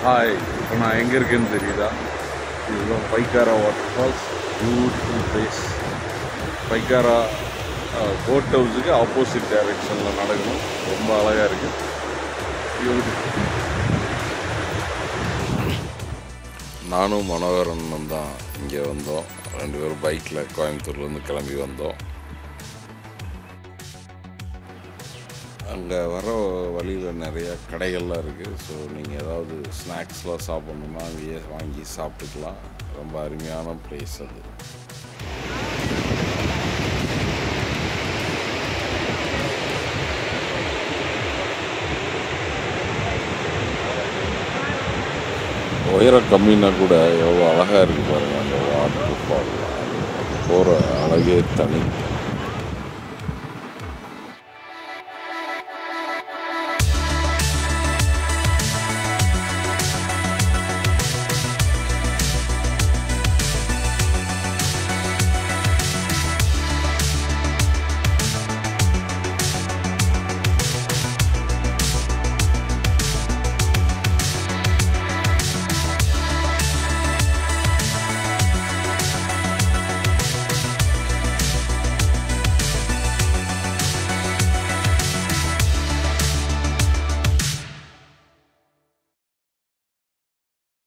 Hi, இப்போ நான் எங்கே இருக்கேன்னு தெரியுதா? இதுதான் Pykara water falls. Beautiful place. Pykara boat ஹவுஸுக்கு ஆப்போசிட் டைரெக்ஷனில் நடக்கணும். ரொம்ப அழகாக இருக்குது. நானும் மனோகரனும் தான் இங்கே வந்தோம். 2 பேரும் பைக்கில் கோயம்புத்தூர்லேருந்து கிளம்பி வந்தோம். அங்கே வர வழியில் நிறைய கடைகள்லாம் இருக்குது. ஸோ நீங்கள் ஏதாவது ஸ்நாக்ஸ்லாம் சாப்பிட்ணுன்னா அங்கேயே வாங்கி சாப்பிட்டுக்கலாம். ரொம்ப அருமையான பிளேஸ் அது. உயரம் கம்மின்னா கூட எவ்வளோ அழகாக இருக்குது பாருங்கள் அந்த வாட்டர் ஃபால். போகிற அழகே தனி.